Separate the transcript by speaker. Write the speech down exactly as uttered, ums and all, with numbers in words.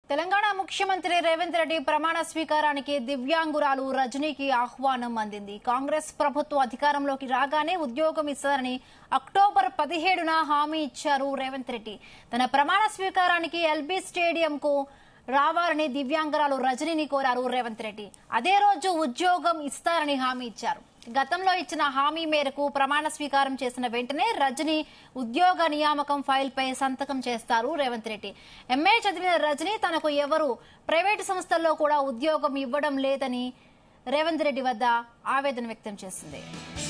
Speaker 1: తెలంగాణ ముఖ్యమంత్రి రేవంత్ రెడ్డి ప్రమాణ స్వీకారానికి దివ్యాంగురాలు రజనీకి ఆహ్వానం అందింది. కాంగ్రెస్ ప్రభుత్వం అధికారంలోకి రాగానే ఉద్యోగం ఇస్తారని అక్టోబర్ పదిహేడున హామీ ఇచ్చారు రేవంత్ రెడ్డి. తన ప్రమాణ స్వీకారానికి ఎల్బీ స్టేడియంకు రావాలని దివ్యాంగురాలు రజనీని కోరారు రేవంత్ రెడ్డి. అదే రోజు ఉద్యోగం ఇస్తారని హామీ ఇచ్చారు. గతంలో ఇచ్చిన హామీ మేరకు ప్రమాణ స్వీకారం చేసిన వెంటనే రజనీ ఉద్యోగ నియామకం ఫైల్ పై సంతకం చేస్తారు రేవంత్ రెడ్డి. ఎంఏ చదివిన రజనీ తనకు ఎవరు ప్రైవేటు సంస్థల్లో కూడా ఉద్యోగం ఇవ్వడం లేదని రేవంత్ రెడ్డి వద్ద ఆవేదన వ్యక్తం చేసింది.